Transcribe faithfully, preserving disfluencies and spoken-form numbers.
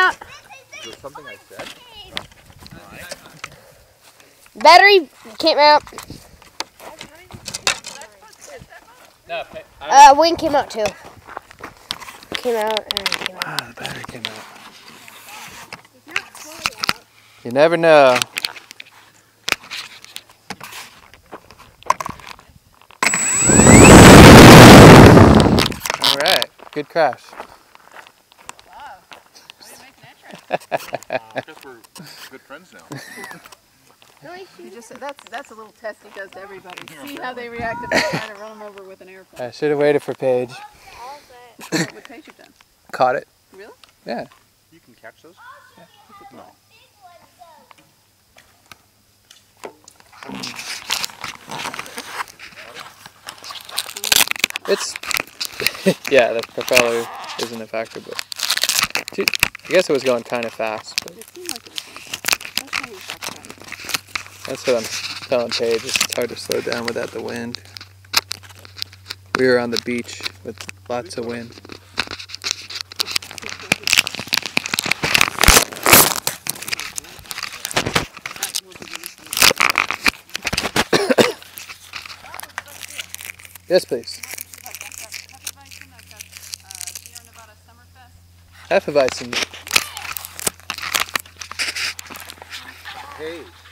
out. Is there something I said? Battery came out. No, Uh, wing came out too. Came out and came out. Ah, the battery came out. You never know. All right, good crash. Wow, way to make an entrance. I guess we're good friends now. You just, that's, that's a little test he does to everybody. See how they react if I try to run them over with an airplane. I should have waited for Paige. What would Paige have done? Caught it. Really? Yeah. You can catch those? Yeah. No. It's, yeah, the propeller isn't a factor, but I guess it was going kind of fast. But It seemed like it was fun. That's how you talk about it. that's what I'm telling Paige. It's hard to slow down without the wind. We were on the beach with lots of wind. Yes, please. Hefeweizen. Hey.